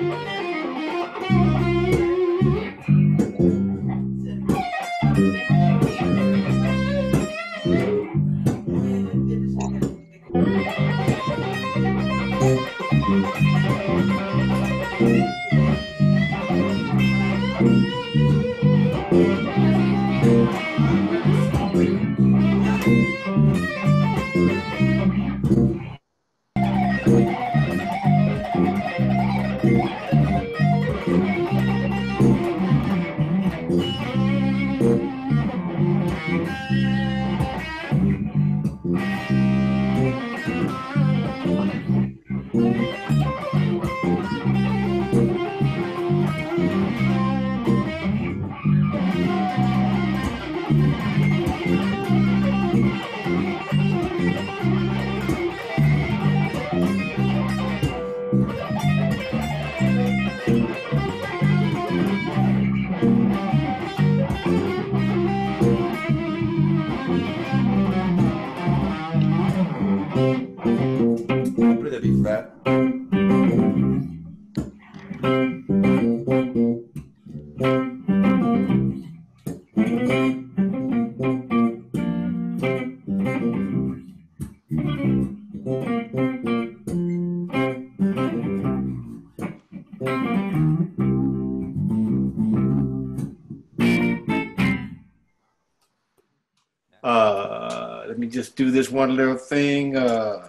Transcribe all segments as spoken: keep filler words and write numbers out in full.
Uh, let me just do this one little thing. Uh,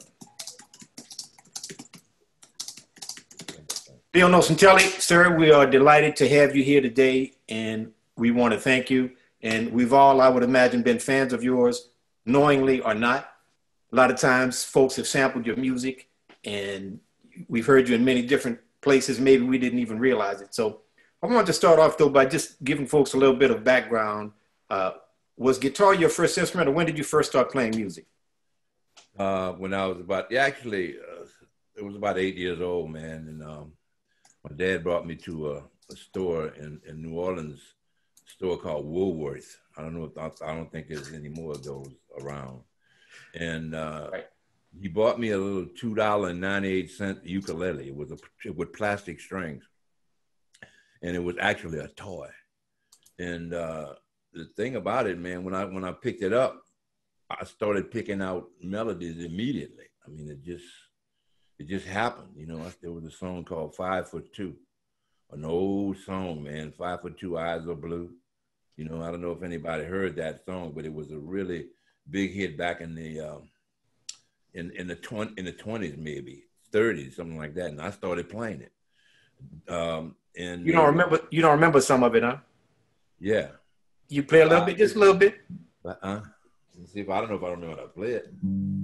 Leo Nocentelli, sir, we are delighted to have you here today, and we want to thank you. And we've all, I would imagine, been fans of yours, knowingly or not. A lot of times folks have sampled your music, and we've heard you in many different places. Maybe we didn't even realize it. So I wanted to start off, though, by just giving folks a little bit of background. Uh, was guitar your first instrument, or when did you first start playing music? Uh, when I was about, yeah, actually, uh, it was about eight years old, man. And um, my dad brought me to a, a store in, in New Orleans, a store called Woolworth. I don't know if, I don't think there's any more of those around. And uh, right. He bought me a little two dollar and ninety-eight cent ukulele. It was a, with plastic strings. And it was actually a toy. And uh, the thing about it, man, when I when I picked it up, I started picking out melodies immediately. I mean, it just it just happened. You know, there was a song called Five Foot Two, an old song, man. Five Foot Two, Eyes Are Blue. You know, I don't know if anybody heard that song, but it was a really big hit back in the uh, in in the twenty in the twenties, maybe thirties, something like that. And I started playing it. Um, and you don't uh, remember you don't remember some of it, huh? Yeah. You play a little uh, bit, just a little bit. Uh, uh, let's see if I don't know if I remember how to play it.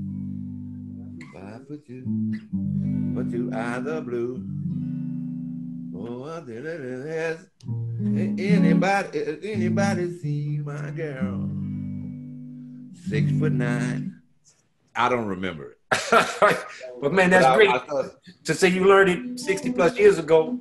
Five foot two, but two eyes are blue. Oh, anybody, anybody see my girl? Six foot nine. I don't remember it. But man, that's but great. I, I thought, to say you learned it sixty plus years ago.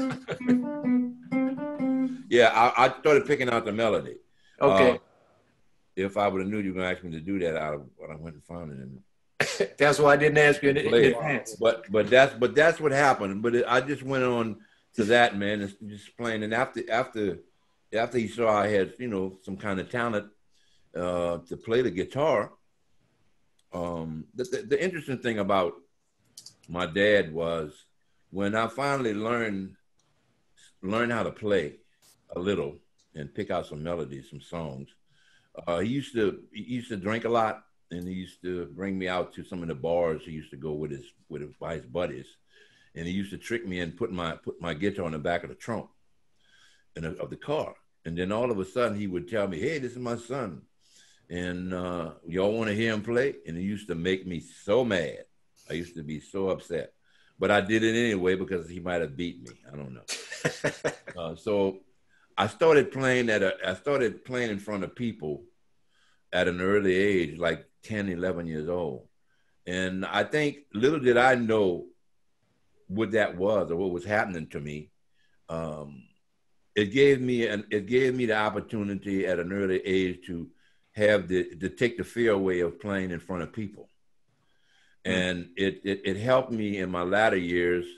Yeah, I, I started picking out the melody. Okay. Uh, if I would have knew you were going to ask me to do that, I would have went and found it. That's why I didn't ask you in, in advance. But but that's but that's what happened. But it, I just went on to that, man, and just playing. And after after after he saw I had, you know, some kind of talent uh, to play the guitar. Um, the, the the interesting thing about my dad was when I finally learned learned how to play a little and pick out some melodies, some songs. Uh, he used to he used to drink a lot, and he used to bring me out to some of the bars he used to go with his with his, by his buddies, and he used to trick me and put my put my guitar in the back of the trunk in a, of the car, and then all of a sudden he would tell me, "Hey, this is my son, and uh, y'all want to hear him play?" And it used to make me so mad. I used to be so upset, but I did it anyway because he might have beat me. I don't know. uh, so. I started playing at a, I started playing in front of people at an early age, like ten, eleven years old. And I think little did I know what that was or what was happening to me. Um, it gave me an, it gave me the opportunity at an early age to have the, to take the fear away of playing in front of people. And it, it, it helped me in my latter years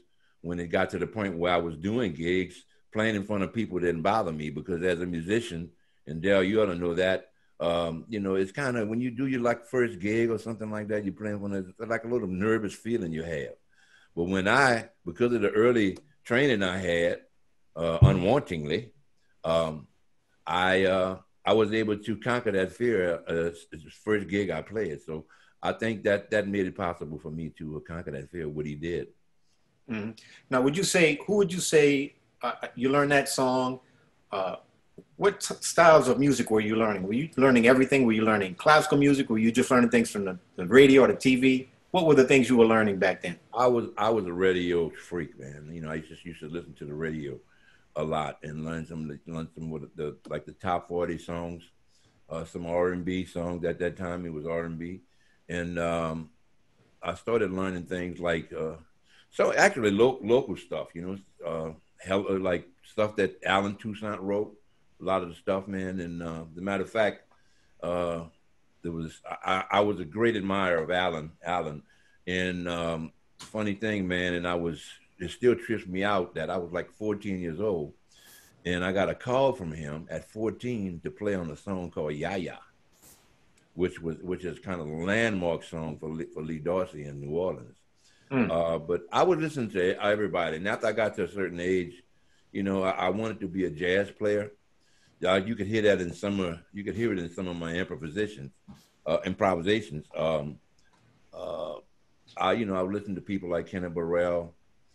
when it got to the point where I was doing gigs, playing in front of people didn't bother me, because as a musician, and Dale, you ought to know that, um, you know, it's kind of, when you do your like first gig or something like that, you're playing when it's like a little nervous feeling you have. But when I, because of the early training I had, uh, unwantingly, um, I uh, I was able to conquer that fear uh, the first gig I played. So I think that that made it possible for me to conquer that fear, what he did. Mm-hmm. Now, would you say, who would you say, uh, you learned that song, uh, what t- styles of music were you learning? Were you learning everything? Were you learning classical music? Were you just learning things from the, the radio or the T V? What were the things you were learning back then? I was I was a radio freak, man. You know, I just used to listen to the radio a lot and learn some of the, learn some of the, the like the top forty songs, uh, some R and B songs. At that time, it was R and B, and um, I started learning things like uh, so actually lo- local stuff. You know, uh, hell, like stuff that Alan Toussaint wrote. A lot of the stuff, man. And uh, the matter of fact, uh, there was I, I was a great admirer of Alan. Alan, and um, funny thing, man. And I was it still trips me out that I was like fourteen years old, and I got a call from him at fourteen to play on a song called Yaya, which was which is kind of a landmark song for for Lee Dorsey in New Orleans. Mm. Uh, but I would listen to everybody, and after I got to a certain age, you know, I, I wanted to be a jazz player. Uh, you could hear that in some of, you could hear it in some of my improvisations, uh, improvisations. Um, uh, I, you know, I would listen to people like Kenneth Burrell,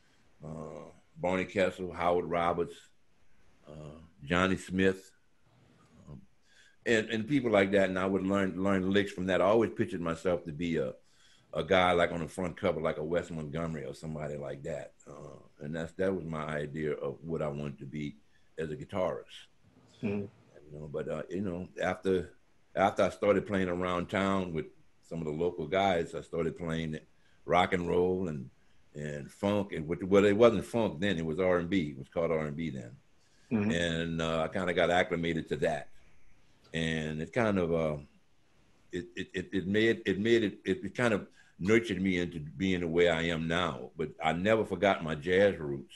uh, Barney Kessel, Howard Roberts, uh, Johnny Smith, um, and and people like that. And I would learn learn licks from that. I always pictured myself to be a a guy like on the front cover, like a Wes Montgomery or somebody like that. Uh, and that's that was my idea of what I wanted to be as a guitarist. Mm-hmm. You know, but uh, you know, after after I started playing around town with some of the local guys, I started playing rock and roll and and funk, and well, it wasn't funk then; it was R and B. It was called R and B then, mm-hmm. and uh, I kind of got acclimated to that, and it kind of uh, it, it it it made it made it it kind of nurtured me into being the way I am now. But I never forgot my jazz roots.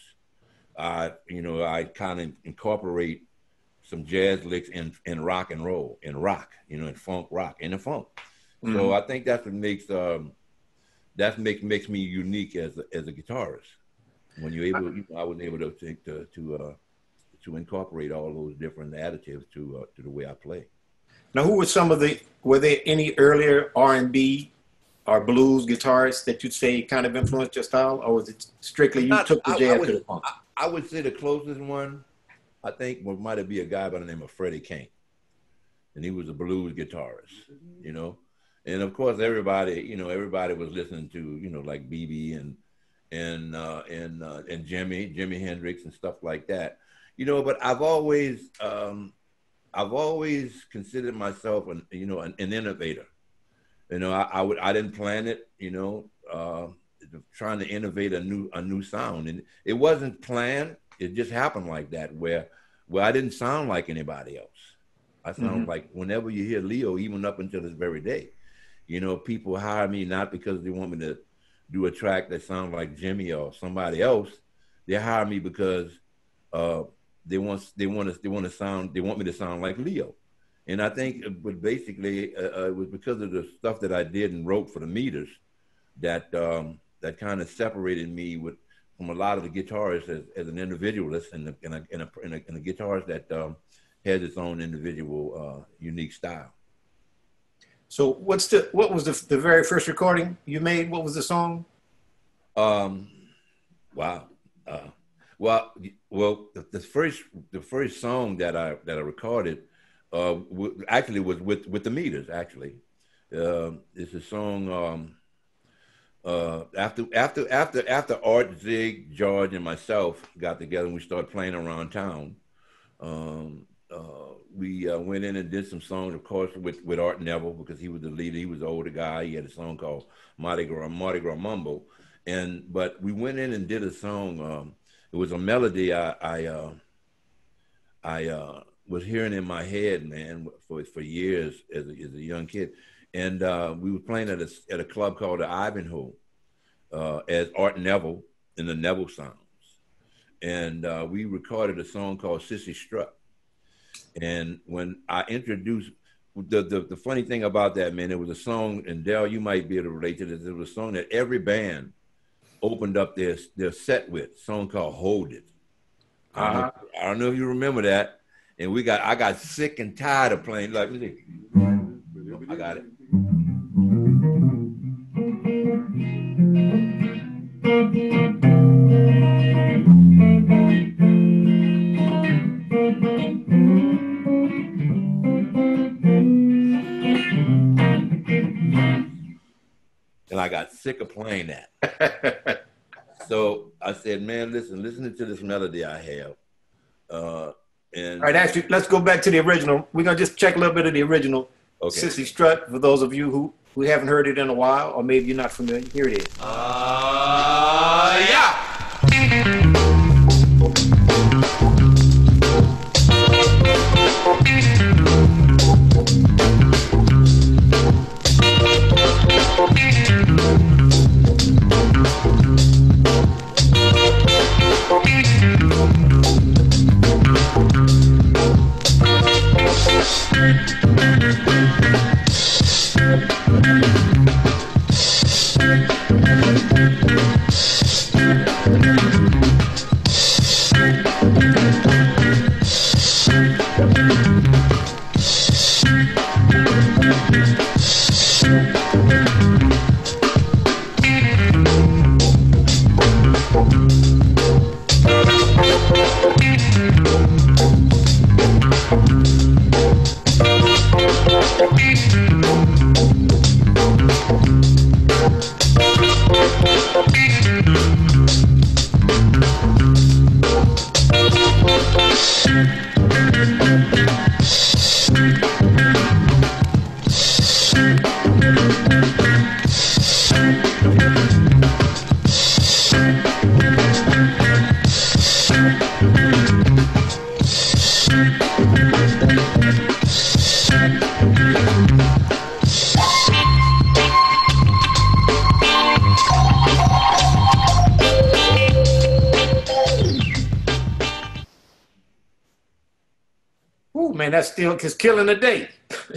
I you know I kind of incorporate some jazz licks in, in rock and roll, in rock, you know, in funk rock, in the funk. Mm-hmm. So I think that's what makes um, that makes makes me unique as a, as a guitarist. When you're able, you know, I was able to to to to, uh, to incorporate all those different additives to uh, to the way I play. Now, who were some of the? Were there any earlier R and B or blues guitarists that you'd say kind of influenced your style, or was it strictly you Not, took the jazz I, I would, to the funk? I, I would say the closest one, I think, well, might be a guy by the name of Freddie King, and he was a blues guitarist, you know. And of course, everybody, you know, everybody was listening to, you know, like B B and and uh, and uh, and Jimmy, Jimi Hendrix, and stuff like that, you know. But I've always, um, I've always considered myself, an, you know, an, an innovator. You know, I, I would, I didn't plan it, you know, uh, trying to innovate a new a new sound, and it wasn't planned. It just happened like that, where where I didn't sound like anybody else. I sound mm-hmm. like, whenever you hear Leo, even up until this very day, you know, people hire me not because they want me to do a track that sounds like Jimmy or somebody else. They hire me because uh, they want they want to they want to sound they want me to sound like Leo. And I think, but basically, uh, it was because of the stuff that I did and wrote for the meters that um, that kind of separated me with. From a lot of the guitarists as, as an individualist and a, and, a, and, a, and, a, and a guitarist that um, has its own individual uh, unique style. So what's the what was the, the very first recording you made? What was the song? Um, wow. Uh, well, well, the, the first the first song that I that I recorded uh, w- actually was with with the meters. Actually, uh, it's a song. Um, Uh, after after after after Art, Zig, George, and myself got together and we started playing around town, um, uh, we uh, went in and did some songs, of course, with, with Art Neville, because he was the leader. He was the older guy. He had a song called Mardi Gras, Mardi Gras Mumbo, and but we went in and did a song. Um, it was a melody I I, uh, I uh, was hearing in my head, man, for for years as a, as a young kid. And uh, we were playing at a, at a club called the Ivanhoe uh, as Art Neville in the Neville sound. and uh, we recorded a song called CISSY STRUT. And when I introduced, the, the, the funny thing about that, man, it was a song, and Del, you might be able to relate to this, it was a song that every band opened up their, their set with, a song called Hold It. I don't, Uh-huh. know, I don't know if you remember that. And we got, I got sick and tired of playing, like, I got it. And I got sick of playing that. So I said, man, listen, listen to this melody I have. Uh, and All right, actually, let's go back to the original. We're going to just check a little bit of the original okay. CISSY Strut for those of you who, who haven't heard it in a while, or maybe you're not familiar. Here it is. Uh, yeah. Ooh, man, that's still it's killing the day.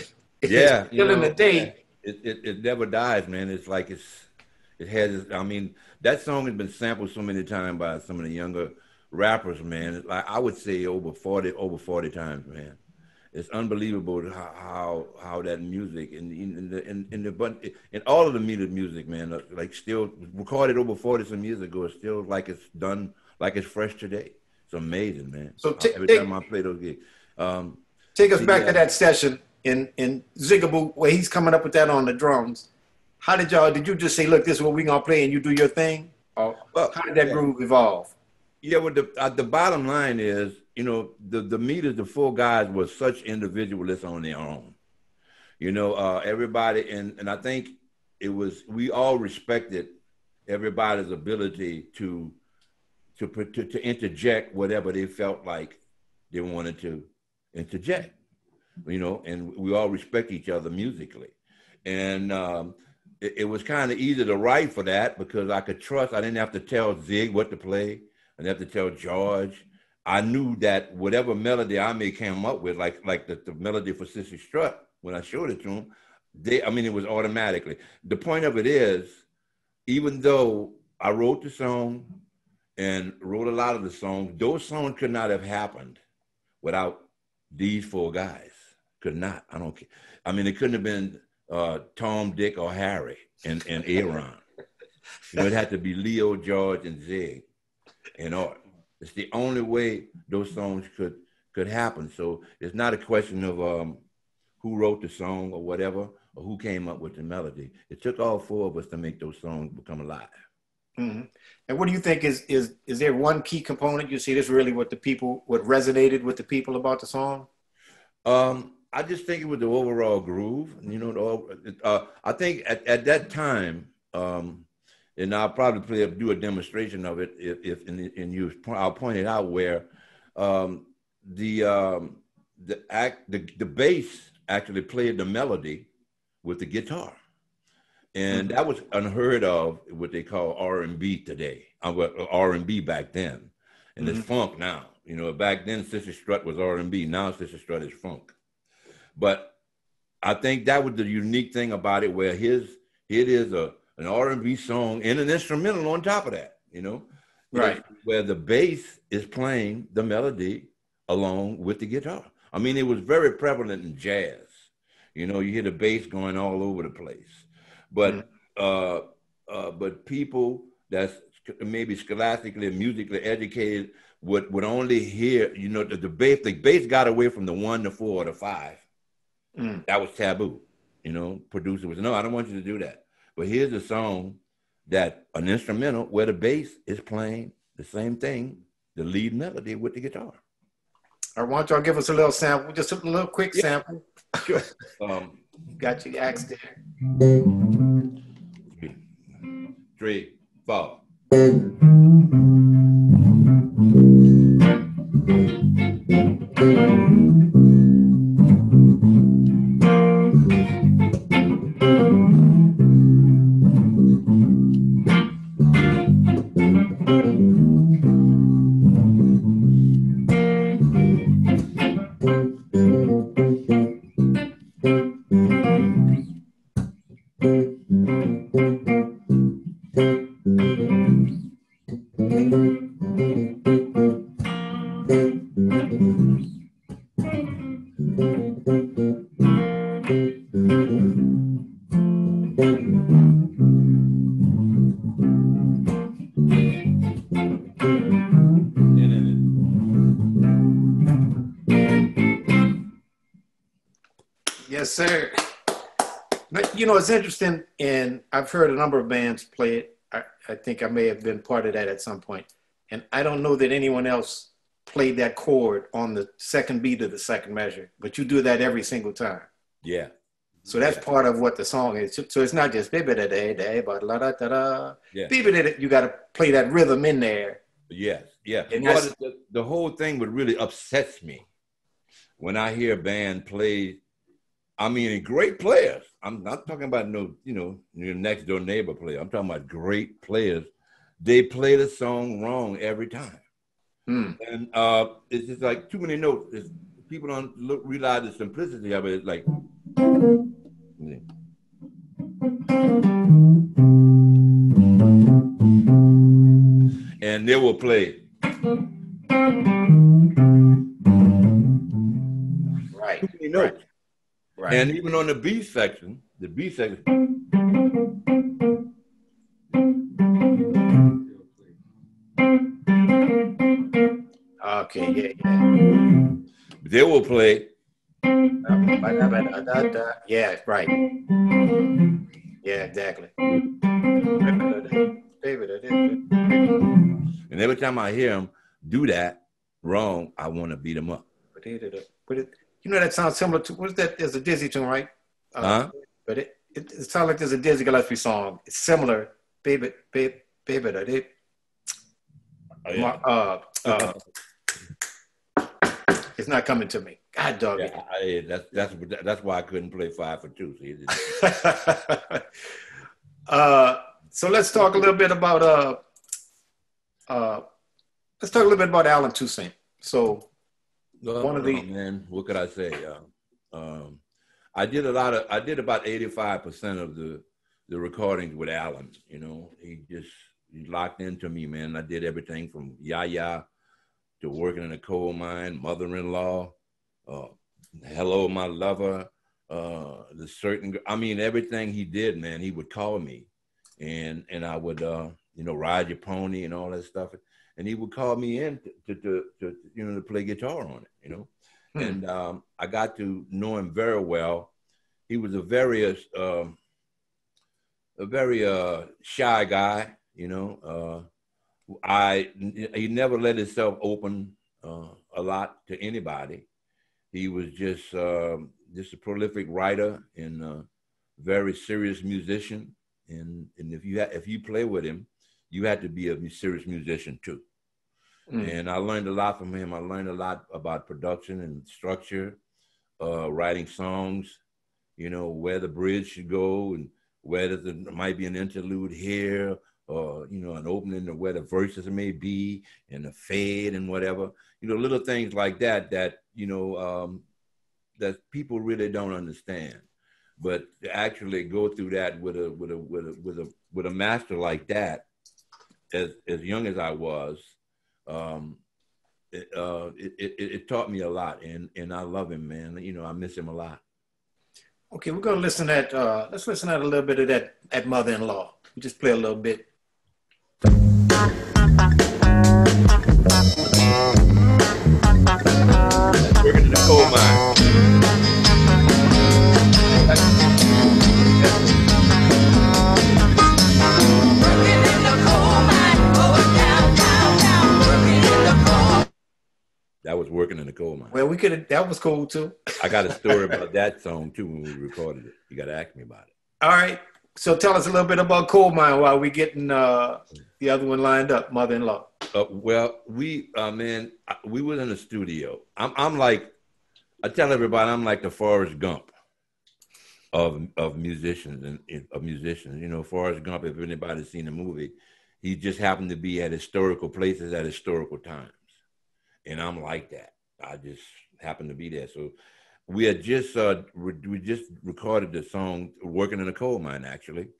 Yeah, it's killing know, the day. It, it it never dies, man. It's like it's it has. I mean, that song has been sampled so many times by some of the younger rappers, man. It's like I would say over forty over forty times, man. It's unbelievable how how, how that music and in the in, in the but in all of the music, man, like still recorded over forty some years ago, it's still like it's done, like it's fresh today. It's amazing, man. So t- every take, time I play those gigs, um, take us see, back uh, to that session in in Zigaboo where he's coming up with that on the drums. How did y'all? Did you just say, "Look, this is what we're gonna play," and you do your thing? Or well, how did that yeah. groove evolve? Yeah, well, the uh, the bottom line is, you know, the the meters, the four guys were such individualists on their own. You know, uh, everybody, and and I think it was we all respected everybody's ability to to to, to interject whatever they felt like they wanted to interject. You know, and we all respect each other musically, and um, it, it was kind of easy to write for that because I could trust. I didn't have to tell Zig what to play. I didn't have to tell George. I knew that whatever melody I may come up with, like like the, the melody for CISSY Strut, when I showed it to them, they, I mean, it was automatically. The point of it is, even though I wrote the song and wrote a lot of the songs, those songs could not have happened without these four guys. Could not. I don't care. I mean, it couldn't have been uh, Tom, Dick, or Harry and, and Aaron. You know, it had to be Leo, George, and Zig. And Art. It's the only way those songs could could happen. So it's not a question of um, who wrote the song or whatever, or who came up with the melody. It took all four of us to make those songs become alive. Mm-hmm. And what do you think is is is there one key component you see this really what the people what resonated with the people about the song? Um, I just think it was the overall groove. You know, the, uh, I think at, at that time. Um, And I'll probably play, do a demonstration of it if, if and you, I'll point it out where um, the um, the act the, the bass actually played the melody with the guitar, and mm-hmm. that was unheard of. What they call R and B today, uh, R and B back then, and Mm-hmm. it's funk now. You know, back then CISSY Strut was R and B. Now CISSY Strut is funk. But I think that was the unique thing about it, where his it is a an R and B song and an instrumental on top of that. You know, Right. Where the bass is playing the melody along with the guitar. I mean, it was very prevalent in jazz. You know, you hear the bass going all over the place. But mm. uh, uh, but people that's maybe scholastically and musically educated would, would only hear, you know, the, the bass, the bass got away from the one, the four, or the five. Mm. That was taboo. You know, producer was, no, I don't want you to do that. But here's a song that an instrumental where the bass is playing the same thing, the lead melody with the guitar. All right, why don't y'all give us a little sample, just a little quick yeah. sample. Sure. Um, Got you asked there. Three, three, four. Yes, sir. But, you know, it's interesting, and I've heard a number of bands play it. I, I think I may have been part of that at some point. And I don't know that anyone else played that chord on the second beat of the second measure, but you do that every single time. Yeah. So that's yeah. part of what the song is. So it's not just baby da da da but la da da da. Yeah. Baby da. You got to play that rhythm in there. Yes, yeah. And well, the, the whole thing would really upsets me when I hear a band play. I mean, great players. I'm not talking about no, you know, your next door neighbor player. I'm talking about great players. They play the song wrong every time. Hmm. And uh, it's just like too many notes. It's, people don't look, realize the simplicity of it. It's like, yeah. And they will play. Right. Too many notes. Right. Right. And even on the B section, the B section. Okay, yeah, yeah. They will play. Yeah, right. Yeah, exactly. And every time I hear them do that wrong, I want to beat them up. But it, you know, that sounds similar to, what's that? There's a Dizzy tune, right? Uh, huh? But it, it, it sounds like there's a Dizzy Gillespie song. It's similar. Baby, baby, baby, that it. Oh, yeah. uh, uh, it's not coming to me. God dog yeah, it. I, that's, that's, that's why I couldn't play five for two. See? uh, so let's talk a little bit about, uh, uh, let's talk a little bit about Allen Toussaint. So, Well, one of the oh, man, what could I say? Uh, um, I did a lot of. I did about eighty-five percent of the the recordings with Allen. You know, he just he locked into me, man. I did everything from Yaya to working in a coal mine, mother-in-law, uh, hello, my lover, uh, the certain. I mean, everything he did, man. He would call me, and and I would, uh, you know, ride your pony and all that stuff. And he would call me in to, to, to, to you know, to play guitar on it, you know. Hmm. And um, I got to know him very well. He was a very, uh, a very uh, shy guy, you know. Uh, I he never let himself open uh, a lot to anybody. He was just uh, just a prolific writer and a very serious musician. And and if you ha- if you play with him, you had to be a serious musician too. Mm. And I learned a lot from him. I learned a lot about production and structure, uh, writing songs, you know, where the bridge should go and where there might be an interlude here or, you know, an opening to where the verses may be and the fade and whatever, you know, little things like that, that, you know, um, that people really don't understand. But to actually go through that with a, with a, with a, with a, with a master like that, as, as young as I was, um, it, uh, it, it, it taught me a lot, and, and I love him, man. You know, I miss him a lot. Okay, we're gonna listen at, uh, let's listen at a little bit of that, at Mother-in-Law. We just play a little bit. Working in the coal mine. That was working in the coal mine. Well, we could, that was cool too. I got a story about that song too when we recorded it. You got to ask me about it. All right. So tell us a little bit about Coal Mine while we getting uh, the other one lined up, Mother-in-Law. Uh, well, we, uh, man, we was in the studio. I'm, I'm like, I tell everybody, I'm like the Forrest Gump of of musicians and of musicians. You know, Forrest Gump, if anybody's seen the movie, he just happened to be at historical places at historical times. And I'm like that. I just happened to be there. So we had just, uh, re we just recorded the song, Working in a Coal Mine, actually,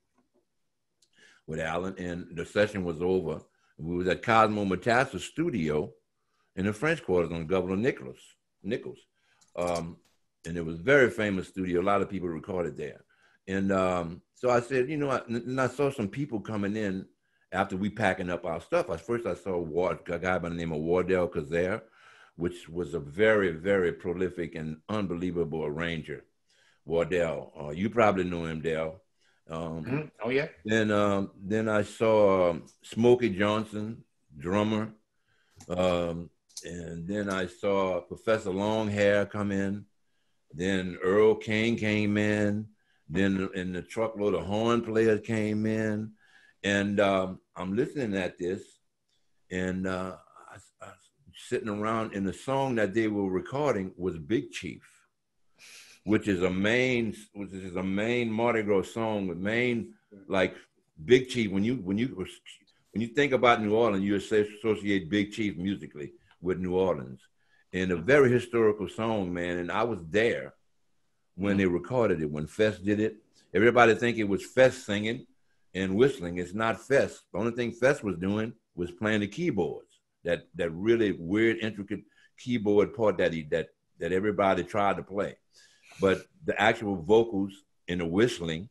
with Alan, and the session was over. We was at Cosmo Matassa's studio in the French Quarters on Governor Nicholas, Nichols. Um, and it was a very famous studio. A lot of people recorded there. And um, so I said, you know, I, and I saw some people coming in after we packing up our stuff. At first I saw Ward, a guy by the name of Wardell Kazare, which was a very, very prolific and unbelievable arranger. Wardell, uh, you probably know him, Dale. Um, mm-hmm. Oh yeah. Then, um, then I saw um, Smokey Johnson, drummer, um, and then I saw Professor Longhair come in. Then Earl King came in. Then in the truckload of horn players came in, and um, I'm listening at this, and uh, I, I sitting around, and the song that they were recording was Big Chief, which is a main, which is a main Mardi Gras song with main, like Big Chief. When you when you when you think about New Orleans, you associate Big Chief musically with New Orleans, and a very historical song, man. And I was there when they recorded it, when Fest did it. Everybody think it was Fest singing and whistling. It's not Fest. The only thing Fest was doing was playing the keyboards, that that really weird, intricate keyboard part that he that that everybody tried to play. But the actual vocals and the whistling,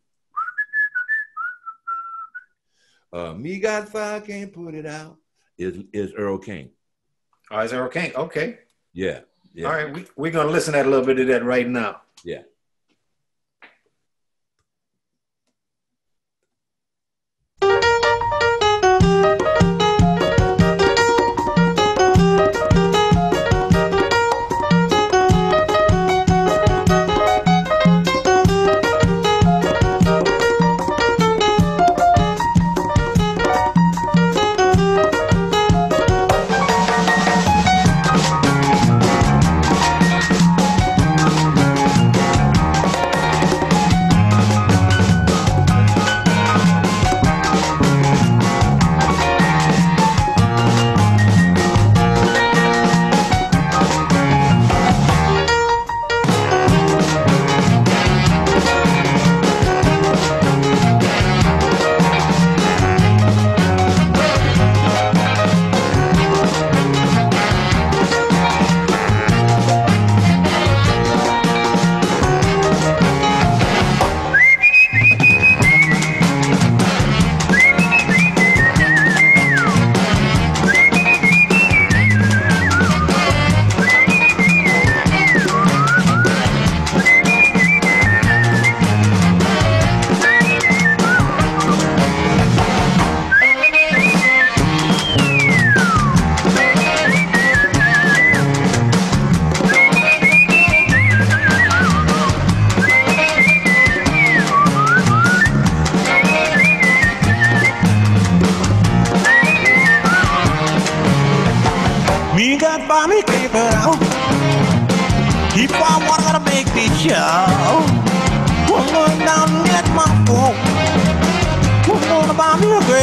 uh, me got fire, can't put it out, is is Earl King. Oh, it's Earl King. Okay. Yeah. Yeah. All right. We, we're going to listen at a little bit of that right now. Yeah.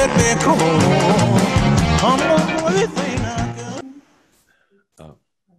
let me come. Come on, everything I got. Oh.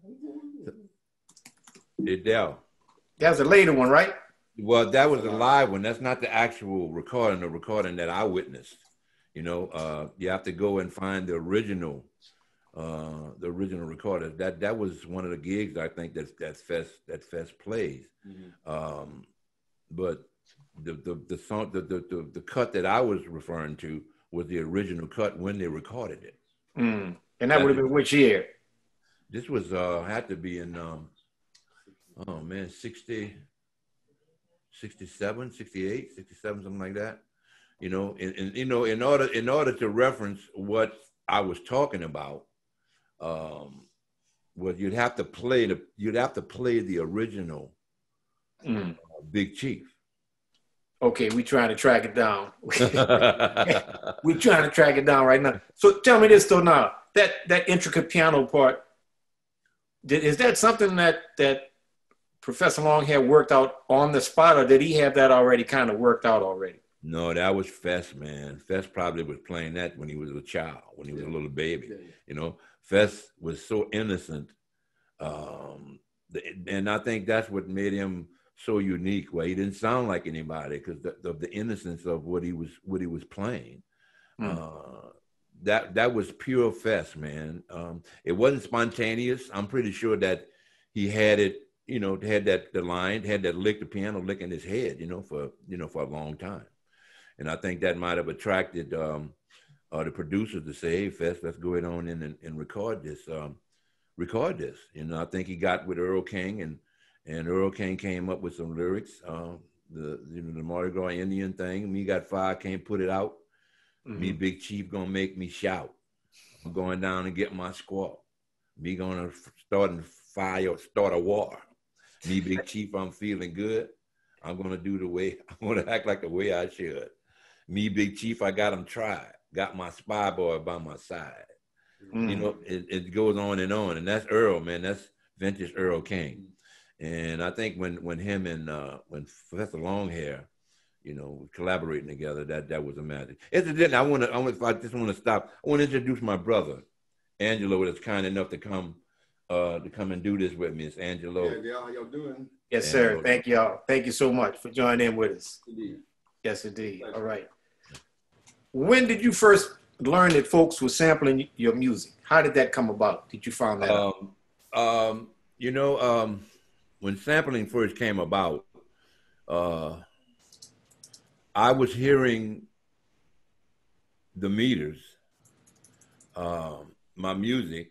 Hey, Del. That was a later one, right? Well, that was a live one. That's not the actual recording, the recording that I witnessed. You know, uh, you have to go and find the original, uh, the original recorder. That that was one of the gigs I think that that Fest that Fest plays. Mm-hmm. Um, but the the the song the, the the the cut that I was referring to was the original cut when they recorded it. Mm. And that would have been which year? This was uh had to be in um oh man sixty, sixty-seven, sixty-eight, sixty-seven, something like that. You know, and, and you know, in order in order to reference what I was talking about, um, was you'd have to play the you'd have to play the original mm. uh, Big Chief. Okay, we trying to track it down. we trying to track it down right now. So tell me this though now, that that intricate piano part, did, is that something that that Professor Longhair worked out on the spot, or did he have that already kind of worked out already? No, that was Fest, man. Fest probably was playing that when he was a child, when he was a little baby. You know, Fest was so innocent. Um, and I think that's what made him so unique, where he didn't sound like anybody because of the, the innocence of what he was what he was playing. Hmm. Uh, that that was pure Fest, man. Um, it wasn't spontaneous. I'm pretty sure that he had it, you know, had that the line, had that lick, the piano lick in his head, you know, for you know for a long time. And I think that might have attracted um, uh, the producers to say, "Hey, Fest, let's go ahead on in and, and record this, um, record this." You know, I think he got with Earl King, and and Earl King came up with some lyrics. Uh, the you know the Mardi Gras Indian thing. Me got fire, can't put it out. Mm-hmm. Me Big Chief gonna make me shout. I'm going down and get my squad. Me gonna start and fire, start a war. Me Big Chief, I'm feeling good. I'm gonna do the way I'm gonna act like the way I should. Me, Big Chief, I got him tried. Got my spy boy by my side. Mm. You know, it, it goes on and on. And that's Earl, man. That's vintage Earl King. And I think when when him and uh, when Professor Longhair, you know, collaborating together, that that was a magic. Incidentally, I want to, I want, I just want to stop. I want to introduce my brother, Angelo, that's kind enough to come uh, to come and do this with me. It's Angelo. Yeah, yeah, how y'all doing? Yes, sir. Angelo. Thank y'all. Thank you so much for joining in with us. Indeed. Yes, indeed. All right. When did you first learn that folks were sampling your music? How did that come about? Did you find that um, out? Um, you know, um, when sampling first came about, uh, I was hearing the meters, uh, my music,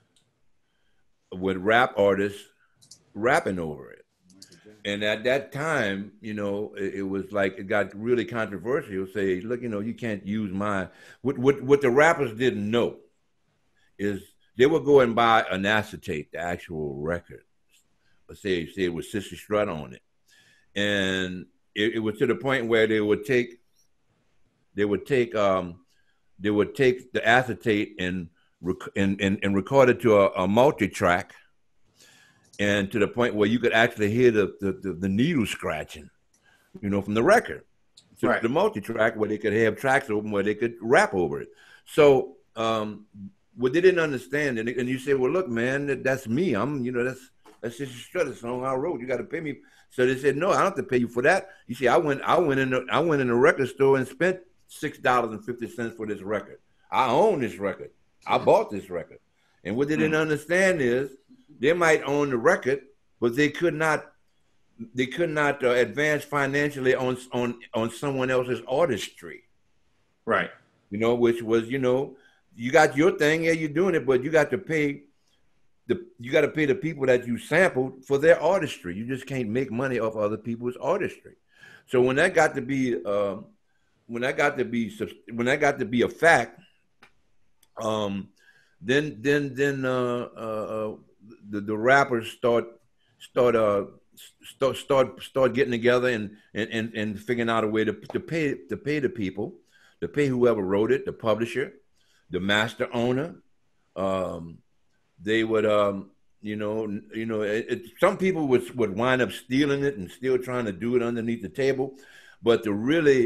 with rap artists rapping over it. And at that time, you know, it, it was like, it got really controversial. Say, look, you know, you can't use my, what, what, what the rappers didn't know is they would go and buy an acetate, the actual record. Let's say, say it was CISSY STRUT on it. And it, it was to the point where they would take, they would take, um, they would take the acetate and, rec- and, and, and record it to a, a multi-track. And to the point where you could actually hear the the, the, the needle scratching, you know, from the record. To right. The multi-track where they could have tracks open where they could rap over it. So um, what they didn't understand, and, and you say, well, look, man, that, that's me. I'm, you know, that's that's just a strut song I wrote. You got to pay me. So they said, no, I don't have to pay you for that. You see, I went, I went in, the, I went in the record store and spent six dollars and fifty cents for this record. I own this record. I bought this record. And what they didn't understand is, they might own the record, but they could not, they could not uh, advance financially on on on someone else's artistry, right? You know, which was, you know, you got your thing, yeah, you're doing it, but you got to pay the, you got to pay the people that you sampled for their artistry. You just can't make money off other people's artistry. So when that got to be, uh, when that got to be, when that got to be a fact, um, then then then uh, uh, the the rappers start start uh start start start getting together and and and, and figuring out a way to to pay to pay the people, to pay whoever wrote it, the publisher, the master owner. Um, they would um you know you know it, it, some people would would wind up stealing it and still trying to do it underneath the table, but to really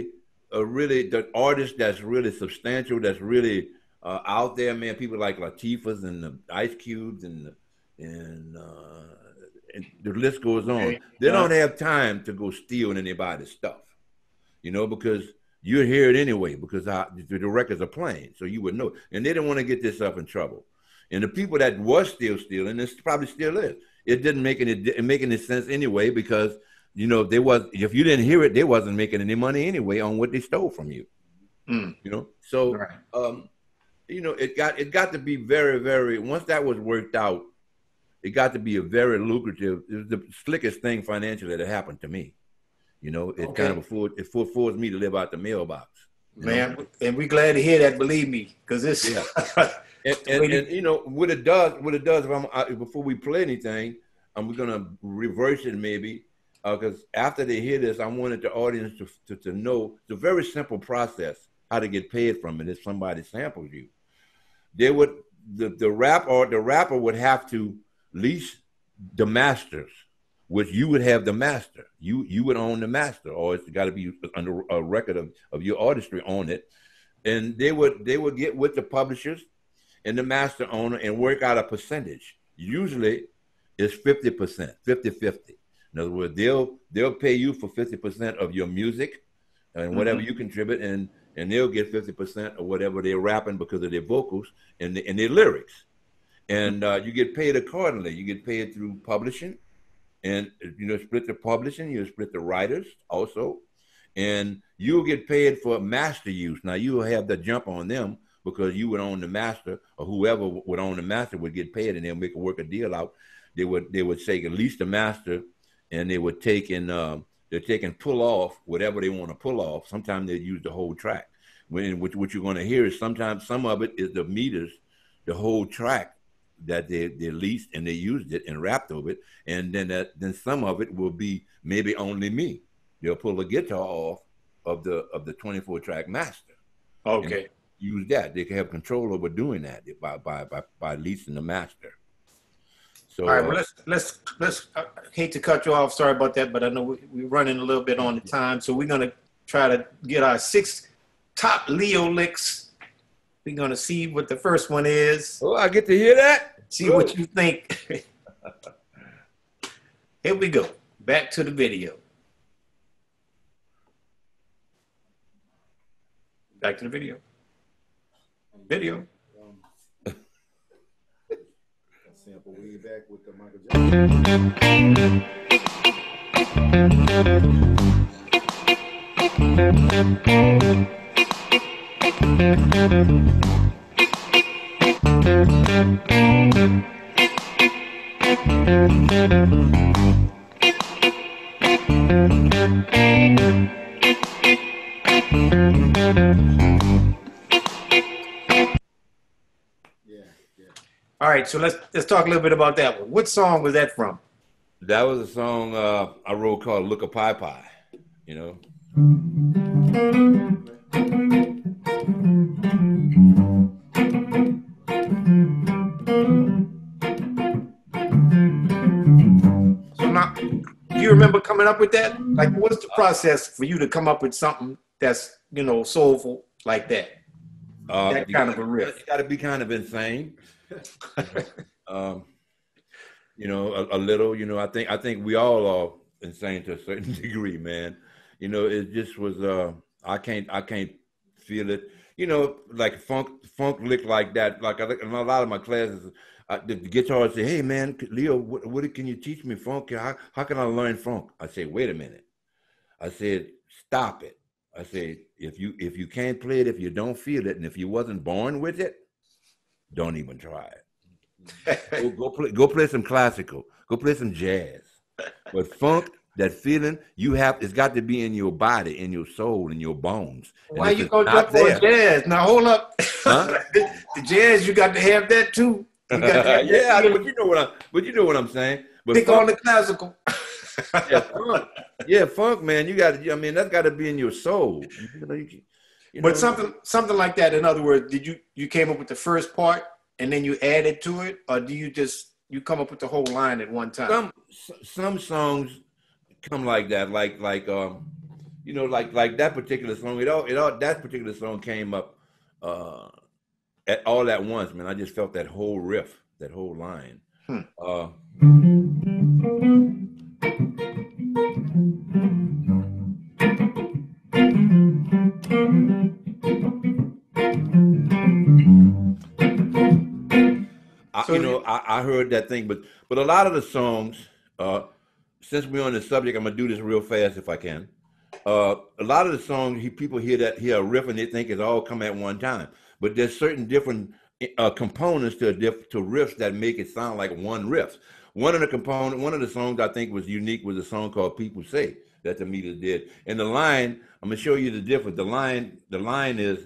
a really the artist that's really substantial, that's really uh, out there, man. People like Latifah's and the Ice Cubes and the, and, uh, and the list goes on. Okay. They Uh, don't have time to go steal anybody's stuff, you know, because you hear it anyway because I, the, the records are playing, so you would know. And they didn't want to get this up in trouble. And the people that was still stealing, this probably still is. It didn't make any it make any sense anyway because you know they was if you didn't hear it, they wasn't making any money anyway on what they stole from you. Mm. You know, so Right. um, you know it got it got to be very very once that was worked out, it got to be a very lucrative. It was the slickest thing financially that happened to me. You know, it Okay. kind of afford it forced me to live out the mailbox. Man, know? and we're glad to hear that. Believe me, because this. Yeah. And, and, and you know what it does, what it does. If I'm I, before we play anything, I'm gonna reverse it maybe, because uh, after they hear this, I wanted the audience to, to to know it's a very simple process how to get paid from it if somebody samples you. They would the the rap or the rapper would have to lease the masters, which you would have the master. You you would own the master, or it's got to be under a record of, of your artistry on it, and they would they would get with the publishers and the master owner and work out a percentage. Usually it's fifty percent, fifty fifty. In other words, they'll they'll pay you for fifty percent of your music and whatever mm-hmm. you contribute, and and they'll get fifty percent of whatever they're rapping because of their vocals and, the, and their lyrics. And uh, you get paid accordingly. You get paid through publishing, and you know, split the publishing, you split the writers also, and you'll get paid for master use. Now you'll have the jump on them, because you would own the master, or whoever would own the master would get paid, and they'll make a work a deal out. They would they would take at least the master, and they would take and uh, they take and pull off whatever they want to pull off. Sometimes they use the whole track. When what, what you're going to hear is sometimes some of it is the meters, the whole track that they they leased and they used it and rapped over it, and then that then some of it will be maybe only me. They'll pull a guitar off of the of the twenty-four track master. Okay. And use that. They can have control over doing that by by by, by leasing the master. So all right, uh, well, let's let's let's. I hate to cut you off. Sorry about that, but I know we, we're running a little bit on the time, so we're gonna try to get our six top Leo licks. We're gonna see what the first one is. Oh, I get to hear that. See Ooh. what you think. Here we go. Back to the video. Back to the video. Video. Sample way back with the Michael Jackson. All right, so let's let's talk a little bit about that one. What song was that from? That was a song uh, I wrote called "Look a Pie Pie." You know. So now, do you remember coming up with that? Like, what's the process for you to come up with something that's, you know, soulful like that? Uh, that kind gotta, of a riff. You got to be kind of insane. um, you know, a, a little. You know, I think I think we all are insane to a certain degree, man. You know, it just was. Uh, I can't I can't feel it. You know, like funk funk lick like that. Like I, in a lot of my classes, I, the, the guitarist say, "Hey, man, Leo, what, what can you teach me funk? How how can I learn funk?" I say, "Wait a minute." I said, "Stop it." I said, if you if you can't play it, if you don't feel it, and if you wasn't born with it, don't even try it. go, go play go play some classical. Go play some jazz. But funk, that feeling, you have it's got to be in your body, in your soul, in your bones. Why you go jump for jazz? Now hold up. Huh? the, the jazz, you got to have that too. You got to have yeah, that but you know what I but you know what I'm saying. But pick funk, on the classical. yeah, funk. Yeah, funk, man. You got to. I mean, that's got to be in your soul. You know, you, you but know. something, something like that. In other words, did you you came up with the first part and then you added to it, or do you just you come up with the whole line at one time? Some some songs come like that, like like um, you know, like like that particular song, it all it all that particular song came up uh, at all at once, man. I just felt that whole riff, that whole line. Hmm. Uh, I, So you know, you- I, I heard that thing, but but a lot of the songs, uh, since we're on the subject, I'm gonna do this real fast if I can. Uh, a lot of the songs, he, people hear that hear a riff and they think it's all come at one time, but there's certain different uh, components to a diff, to riffs that make it sound like one riff. One of the component, one of the songs I think was unique was a song called "People Say" that the Meters did, and the line, I'm gonna show you the difference. The line, the line is.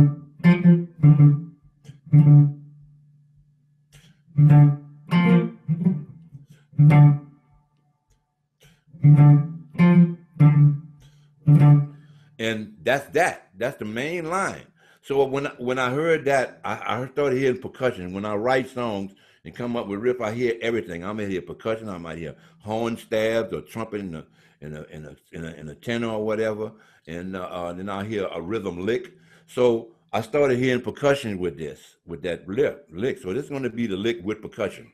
And that's that. That's the main line. So when when I heard that, I, I started hearing percussion. When I write songs and come up with riff, I hear everything. I might hear percussion. I might hear horn stabs or trumpet in a in a in a in a, in a tenor or whatever, and uh, uh, then I hear a rhythm lick. So I started hearing percussion with this, with that lick. lick. So this is going to be the lick with percussion.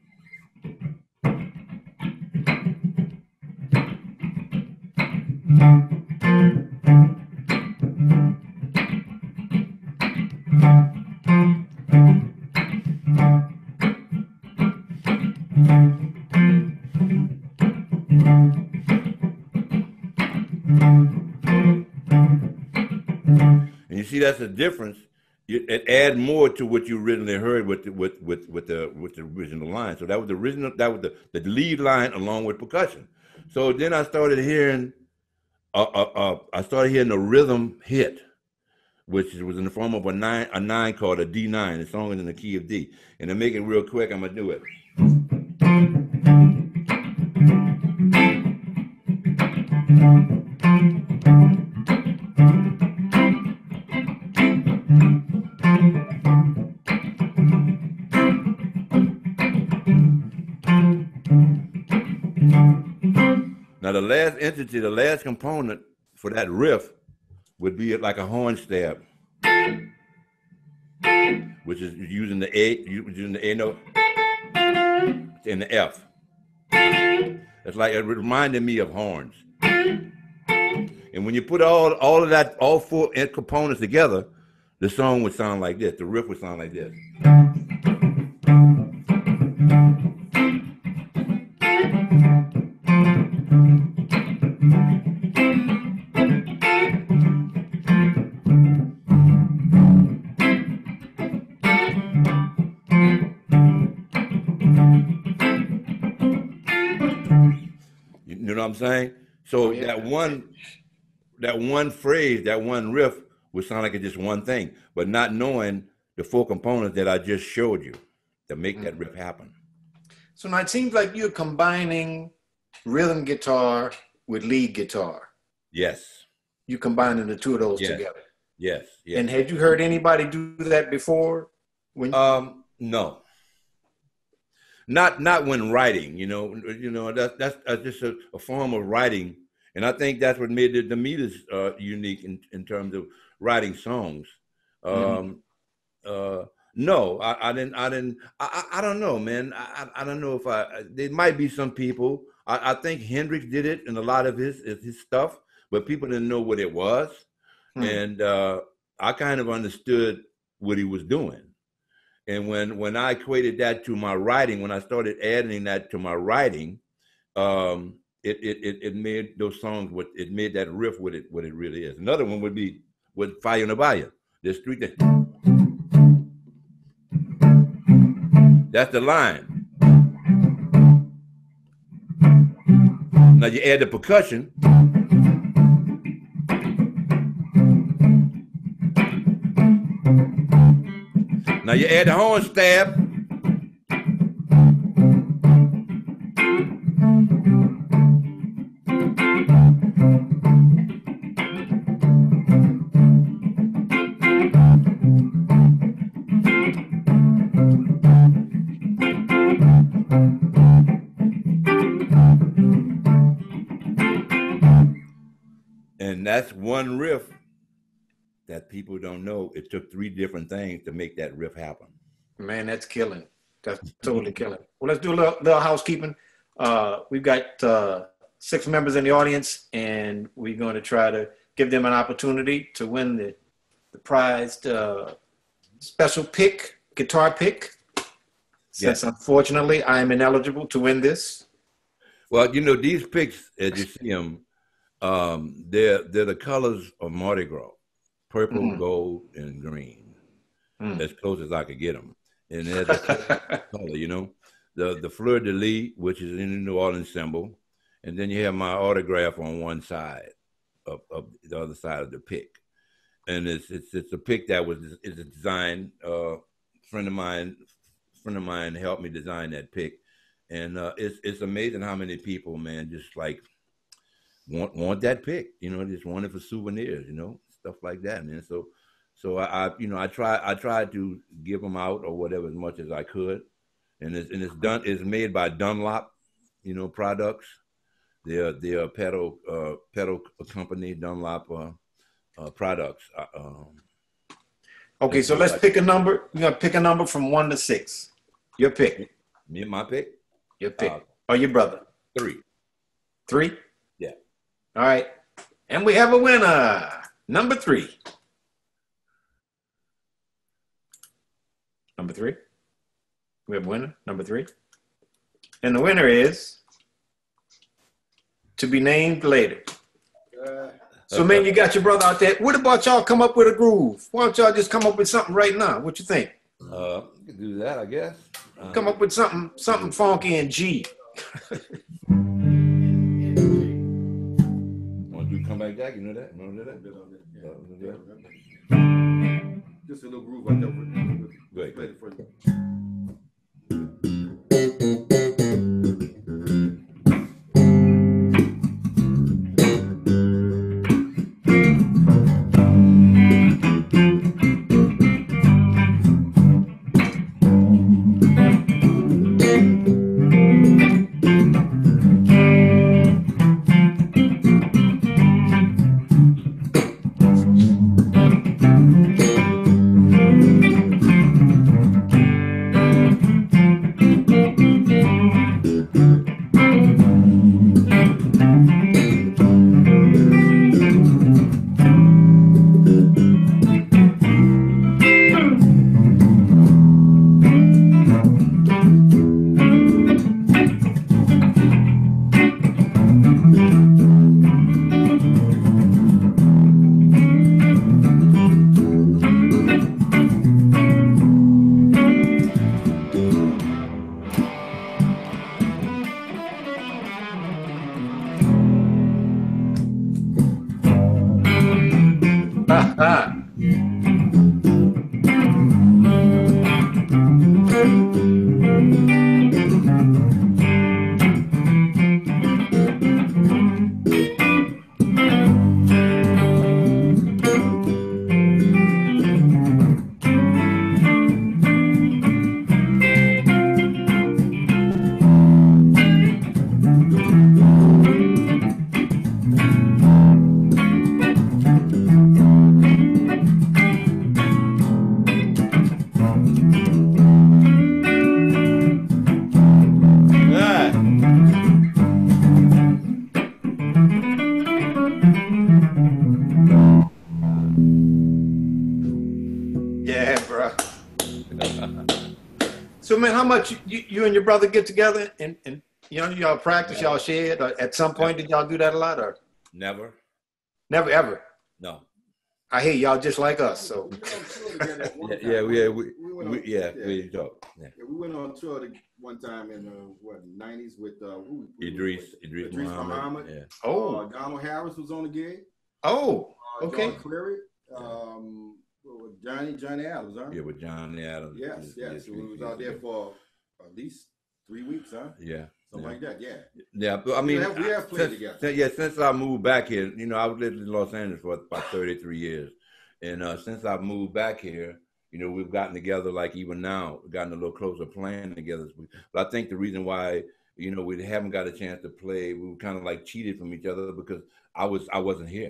And you see, that's the difference. It, it add more to what you originally heard with the, with with with the with the original line. So that was the original. That was the, the lead line along with percussion. So then I started hearing, uh, uh, uh, I started hearing a rhythm hit, which was in the form of a nine a nine called a D nine. The song is in the key of D. And to make it real quick, I'm gonna do it. Now the last entity, the last component for that riff would be like a horn stab, which is using the A, using the A note and the F. It's like, it reminded me of horns. And when you put all all of that, all four components together, the song would sound like this. The riff would sound like this. You know what I'm saying? So Oh, yeah. that one, that one phrase, that one riff would sound like it's just one thing, but not knowing the four components that I just showed you to make that riff happen. So now it seems like you're combining rhythm guitar with lead guitar. Yes. You combining the two of those Yes. together. Yes. Yes. And had you heard anybody do that before? When Um, no. Not not when writing, you know, you know that's that's, that's just a, a form of writing, and I think that's what made the, the meters uh, unique in, in terms of writing songs. Um, Mm-hmm. uh, no, I, I didn't. I didn't. I, I I don't know, man. I I don't know if I. There might be some people. I, I think Hendrix did it in a lot of his his stuff, but people didn't know what it was, Hmm. and uh, I kind of understood what he was doing. And when, when I equated that to my writing, when I started adding that to my writing, um, it, it it it made those songs what it made that riff what it what it really is. Another one would be with Fire Nabaya. There's three things. That's the line. Now you add the percussion. Now you add the horn stab. And and that's one riff that people don't know. It took three different things to make that riff happen. Man, that's killing. That's totally killing. Well, let's do a little, little housekeeping. Uh, we've got uh, six members in the audience, and we're going to try to give them an opportunity to win the, the prized uh, special pick, guitar pick. Since, yes, unfortunately, I am ineligible to win this. Well, you know, these picks, as you see them, um, they're, they're the colors of Mardi Gras, purple, mm. gold, and green, mm. as close as I could get them. And there's a color, you know, the, the fleur-de-lis, which is in the New Orleans symbol, and then you have my autograph on one side of, of the other side of the pick. And it's it's, it's a pick that was is a design, uh, friend of mine, friend of mine helped me design that pick. And uh, it's it's amazing how many people, man, just like want want that pick, you know, just want it for souvenirs, you know, stuff like that, man. So, so I, I you know, I try I tried to give them out or whatever as much as I could, and it's and it's done. It's made by Dunlop, you know, products. They're they're a pedal uh, pedal company, Dunlop uh, uh, products. Uh, um, okay, so let's like pick a number. We're gonna pick a number from one to six. Your pick. Me and my pick. Your pick. Uh, or your brother? Three. Three? Yeah. All right. And we have a winner. Number three. Number three. We have a winner. Number three. And the winner is to be named later. Uh, so, man, you got your brother out there. What about y'all come up with a groove? Why don't y'all just come up with something right now? What you think? Uh, we can do that, I guess. Come up with something, something funky in G. Want to do come back, Jack? You know that? You know that? Yeah. Uh, yeah. Just a little groove right there. Go ahead. Go ahead. So, man, how much you, you and your brother get together and, and you know, y'all practice, y'all share? Or at some point, did y'all do that a lot? Or never? Never, ever? No. I hear y'all just like us, so. yeah, yeah, we, we, we, we yeah, yeah, we talk. Yeah. Yeah, we went on tour one time in uh, what nineties with uh, who, who, Idris, Idris, Idris Muhammad. Muhammad. Yeah. Oh, uh, Donald Harris was on the gig. Oh, uh, okay. John Cleary, um, with Johnny Johnny Adams, huh? Yeah, with Johnny Adams. Yes, yes. yes. So we was out there for at least three weeks, huh? Yeah. Something yeah. like that, yeah. Yeah, but I mean, we have, we have played since, together. Yeah, since I moved back here, you know, I lived in Los Angeles for about thirty-three years. And uh, since I've moved back here, you know, we've gotten together, like even now, we've gotten a little closer playing together. But I think the reason why, you know, we haven't got a chance to play, we were kind of like cheated from each other because I was, I wasn't here.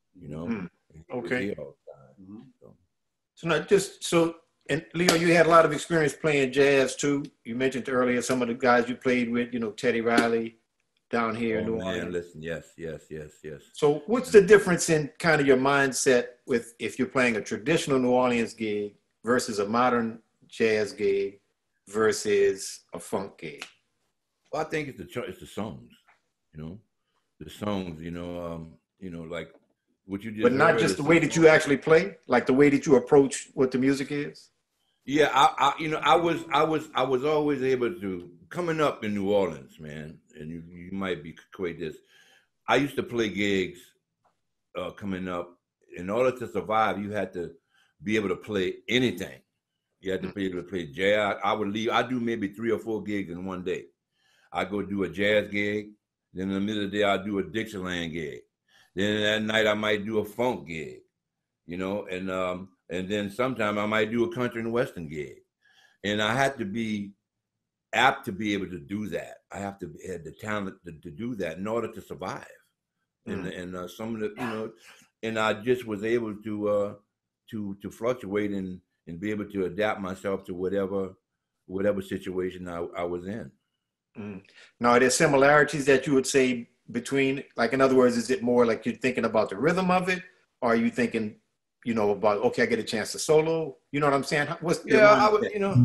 you know. Mm. He was Okay. here all the time. Mm-hmm. So. So not just so, and Leo, you had a lot of experience playing jazz too. You mentioned earlier some of the guys you played with, you know, Teddy Riley down here Oh, in New man, Orleans. listen, yes, yes, yes, yes. So what's the difference in kind of your mindset with if you're playing a traditional New Orleans gig versus a modern jazz gig versus a funk gig? Well, I think it's the cho- it's the songs, you know, the songs, you know, um, you know, like what you just. But not heard just is the way that you actually play, like the way that you approach what the music is. Yeah, I, I, you know, I was, I was, I was always able to coming up in New Orleans, man. And you, you might be equate this. I used to play gigs uh, coming up. In order to survive, you had to be able to play anything. You had to be able to play jazz. I would leave. I do maybe three or four gigs in one day. I go do a jazz gig. Then in the middle of the day, I do a Dixieland gig. Then that night, I might do a funk gig. You know, and um, and then sometime I might do a country and western gig. And I had to be apt to be able to do that. I have to have the talent to, to do that in order to survive. Mm. And and uh, some of the, you know, and I just was able to uh, to to fluctuate and and be able to adapt myself to whatever whatever situation I, I was in. Mm. Now, are there similarities that you would say between, like, in other words, is it more like you're thinking about the rhythm of it, or are you thinking, you know, about, okay, I get a chance to solo? You know what I'm saying? What's yeah, I would, you know.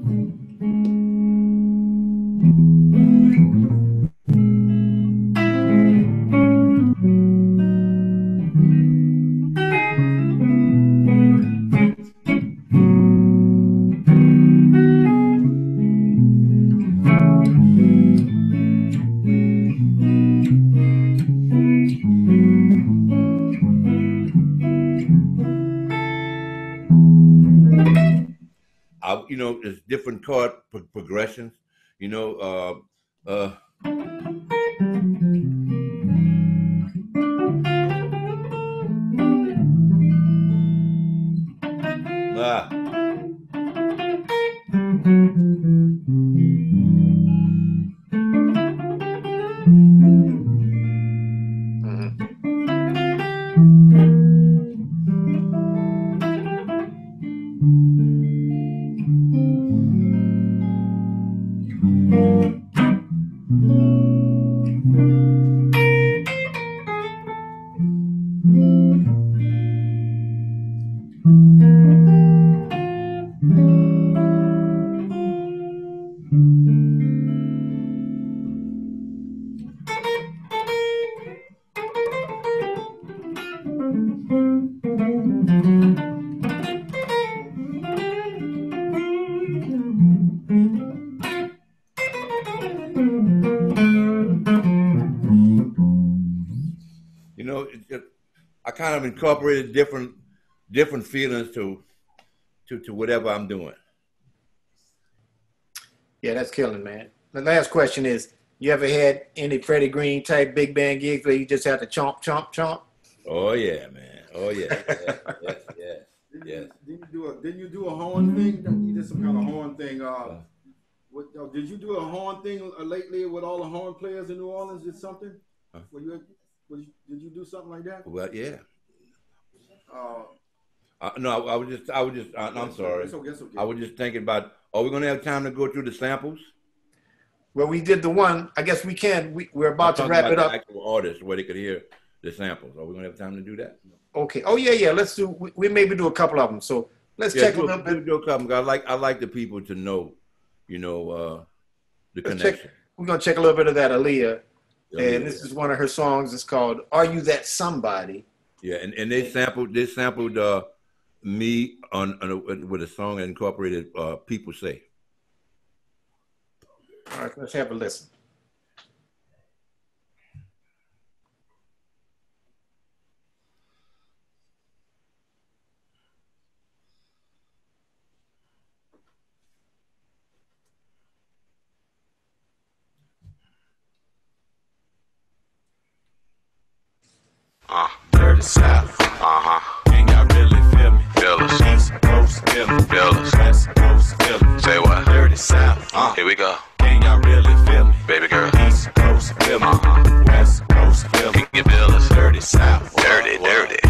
I, you know, there's different chord pro- progressions. You know, uh, uh, ah. You know, it, it, I kind of incorporated different different feelings to to to whatever I'm doing. Yeah, that's killing, man. The last question is, you ever had any Freddie Green type big band gigs where you just had to chomp, chomp, chomp? Oh yeah, man. Oh yeah. Yes, yes, yes. Didn't, yes. You, didn't you do a Didn't you do a horn thing? You did some kind of horn thing. Uh, what, uh, did you do a horn thing uh, lately with all the horn players in New Orleans? Did something? Huh? Were you, was you, did you do something like that? Well, yeah. Uh, Uh, no, I, I was just, I was just, uh, I'm sorry. It's okay, it's okay. I was just thinking about, are we going to have time to go through the samples? Well, we did the one. I guess we can. We, we're about to wrap about it up. The actual artists where they could hear the samples. Are we going to have time to do that? Okay. Oh yeah, yeah. Let's do. We, we maybe do a couple of them. So let's Yeah, check do, a little do, bit. do a couple. I like, I like the people to know, you know, uh, the Let's connection. check, we're gonna check a little bit of that Aaliyah, Aaliyah, and this yeah. is one of her songs. It's called "Are You That Somebody?" Yeah, and, and they sampled, they sampled uh, me on, on a, with a song that incorporated uh, "People Say." All right, let's have a listen. Uh, dirty South, uh-huh. Can y'all really feel me? Feel us. East Coast, feel me. Feel us. West Coast, feel me. Say what? Dirty South, uh. Here we go. Can y'all really feel me? Baby girl. East Coast, feel me. Uh-huh. West Coast, feel me. Can you feel us? Dirty South. Dirty, dirty.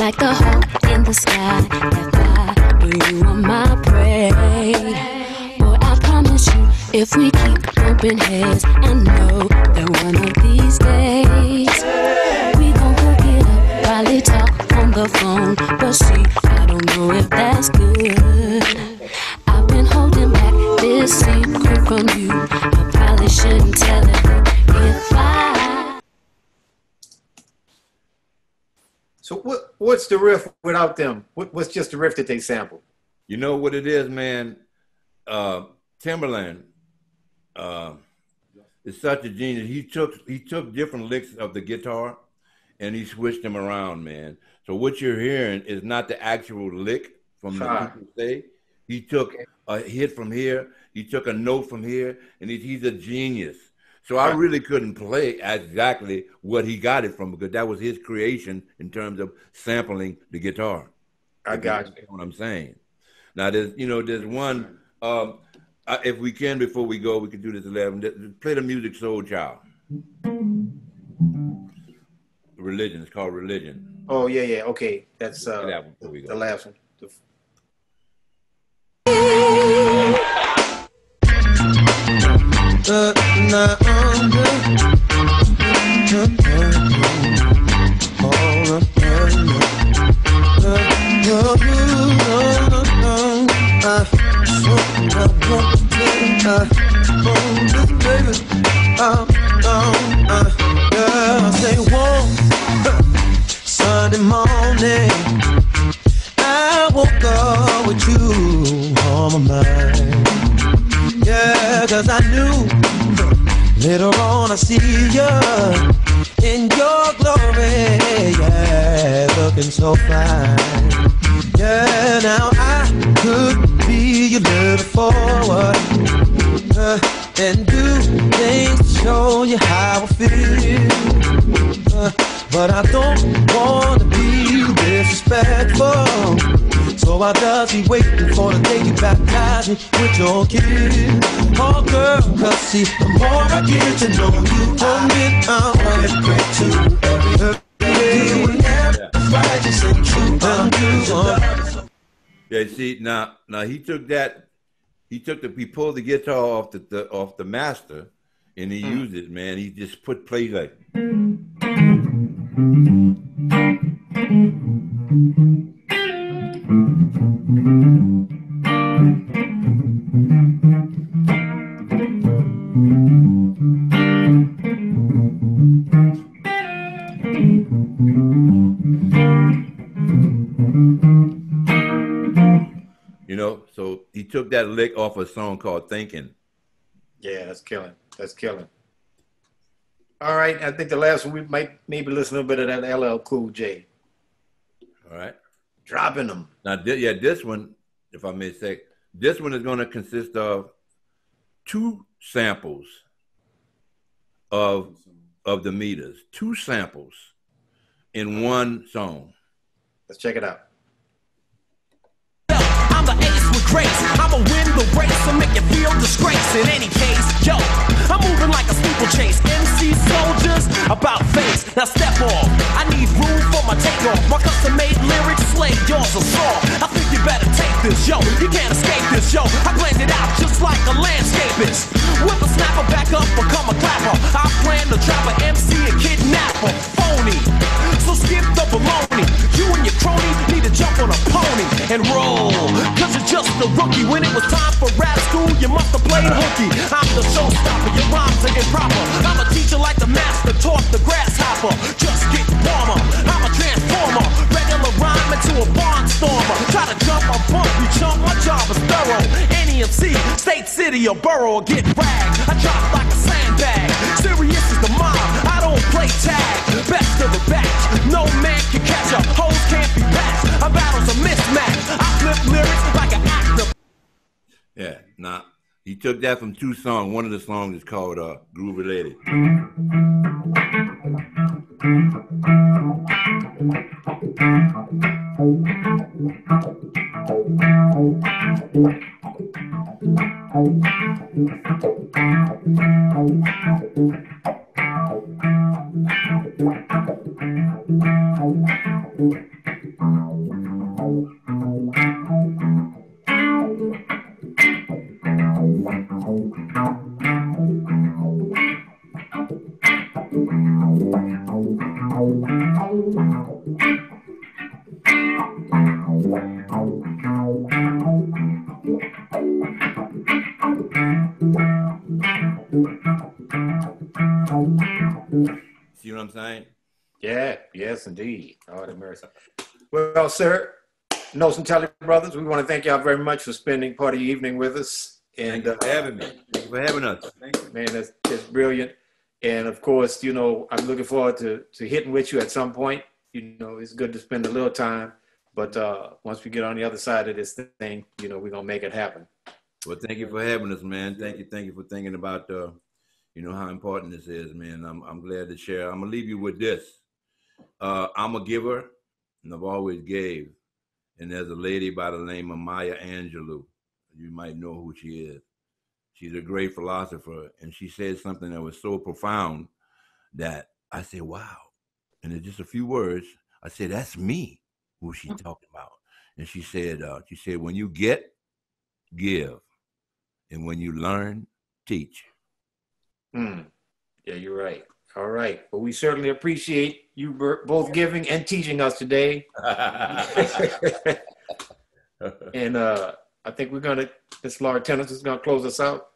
like the hawk in the sky. If I were you on my prey, boy, I promise you, if we keep bumping heads, I know that one of these days we gon' hook it up, probably talk on the phone. But see, I don't know if that's good. I've been holding back this secret from you. I probably shouldn't tell it if I. So what? What's the riff without them? What, what's just the riff that they sampled? You know what it is, man? Uh, Timberland uh, is such a genius. He took he took different licks of the guitar, and he switched them around, man. So what you're hearing is not the actual lick from the Ah. people say. He took a hit from here. He took a note from here, and he, he's a genius. So I really couldn't play exactly what he got it from because that was his creation in terms of sampling the guitar. I got you. That's what I'm saying. Now, there's, you know, there's one, um, uh, if we can, before we go, we can do this eleven. Play the music Soul Child. Religion, it's called Religion. Oh, yeah, yeah, okay. That's uh, Play that one before we the go. last one. The- Uh, nah, uh, uh, uh, uh, Sunday morning, I woke up with you on my mind. Yeah, 'cause I knew later on I see you in your glory, yeah, looking so fine. Yeah, now I could be a little forward uh, and do things to show you how I feel. Uh, but I don't want to be disrespectful. So I just be waiting for the day you baptize me with your kiss. Oh girl, 'cause see, the more I get to know you, hold me out, I pray to every day. You and every righteous and true. Yeah, see, now, now he took that, he took the, he pulled the guitar off the, the off the master, and he mm. used it, man. He just put play like. You know, so he took that lick off a song called Thinking. Yeah, that's killing. That's killing. All right, I think the last one we might maybe listen a little bit of that L L Cool J. All right. Dropping them. Now, th- yeah, this one, if I may say, this one is going to consist of two samples of of the meters, two samples in one song. Let's check it out. I'm the ace with grace. I'ma win the race and make you feel disgrace. In any case, yo, I'm moving like a steeplechase. M C soldiers about face. Now step off. I need room for my takeoff. My custom-made lyrics slay yours are soft. I think you better take this, yo. You can't escape this, yo. I planned it out just like a landscapist. Whip a snapper back up, become a clapper. I plan to trap a M C and kidnapper. Phony. So skip the baloney. You and your cronies need to jump on a pony and roll. Cause you're just a rookie. When it was time for rap school, you must have played hooky. I'm the showstopper, your rhymes are improper. I'm a teacher like the master taught the grasshopper. Just get warmer, I'm a transformer. Regular rhyme into a barnstormer. Try to jump a bump, you chump, my job is thorough. Any M C, state, city, or borough, or get ragged. I drop like a sandbag. Serious is the mob, I don't play tag. Best of the batch, no man can catch up. Hoes can't be patched, our battles are mismatched. I flip lyrics like an actor. Yeah, nah. He took that from two songs. One of the songs is called uh, Groove Related. See what I'm saying? Yeah, yes, indeed. Oh, the mercy. Well, sir, Nocentelli brothers, we want to thank y'all very much for spending part of your evening with us. And Thank you for uh, having me. Thank you for having us. man, that's, that's brilliant. And of course, you know, I'm looking forward to, to hitting with you at some point. You know, it's good to spend a little time, but uh, once we get on the other side of this thing, you know, we're going to make it happen. Well, thank you for having us, man. Thank you. Thank you for thinking about, uh, you know, how important this is, man. I'm, I'm glad to share. I'm going to leave you with this. Uh, I'm a giver, and I've always gave. And there's a lady by the name of Maya Angelou. You might know who she is. She's a great philosopher, and she said something that was so profound that I said, wow. And in just a few words, I said, that's me, who she's talking about. And she said, uh, she said, when you get, give. And when you learn, teach. Hmm. Yeah, you're right. All right. Well, we certainly appreciate you both giving and teaching us today. And uh, I think we're going to, Miss Laura Tennis is going to close us out.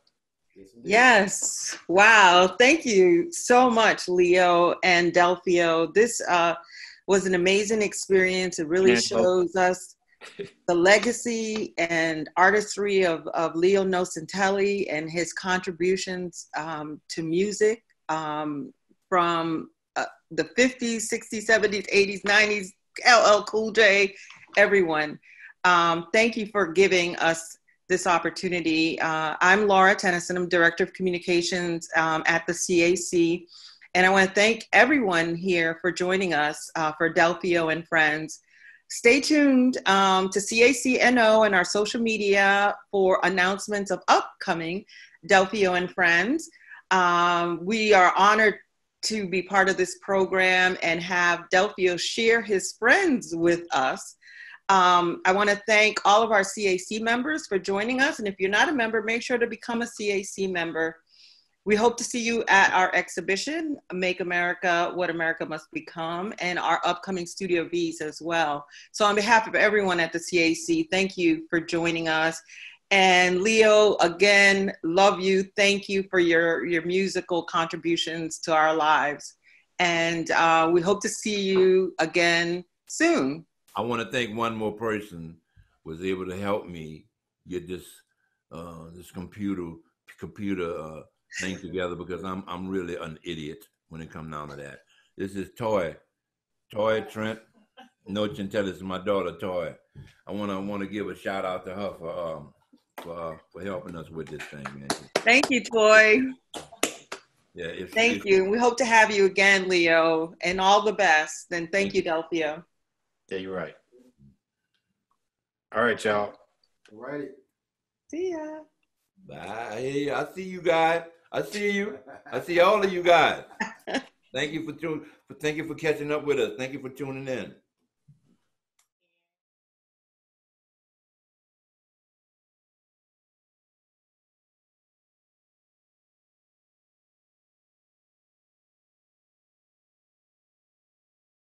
Yes. Wow. Thank you so much, Leo and Delfeayo. This uh, was an amazing experience. It really shows us the legacy and artistry of, of Leo Nocentelli and his contributions um, to music um, from uh, the fifties, sixties, seventies, eighties, nineties, L L Cool J, everyone. Um, thank you for giving us this opportunity. Uh, I'm Laura Tennyson. I'm Director of Communications um, at the C A C. And I want to thank everyone here for joining us uh, for Delfeayo and Friends. Stay tuned um, to C A C N O and our social media for announcements of upcoming Delfeayo and Friends. Um, we are honored to be part of this program and have Delfeayo share his friends with us. Um, I want to thank all of our C A C members for joining us. And if you're not a member, make sure to become a C A C member. We hope to see you at our exhibition, Make America What America Must Become, and our upcoming Studio V's as well. So on behalf of everyone at the C A C, thank you for joining us. And Leo, again, love you. Thank you for your, your musical contributions to our lives. And uh, we hope to see you again soon. I want to thank one more person who was able to help me get this uh, this computer computer uh, thing together, because I'm I'm really an idiot when it comes down to that. This is Toy, Toy Trent Nocentelli. This is my daughter Toy. I want to want to give a shout out to her for um for uh, for helping us with this thing, man. Thank you, Toy. Yeah. If, thank if, you. We hope to have you again, Leo, and all the best. And thank, thank you, Delfeayo. Yeah, you're right. All right, y'all. All right. See ya. Bye. Hey, I see you guys. I see you. I see all of you guys. Thank you for tuning. Thank you for catching up with us. Thank you for tuning in.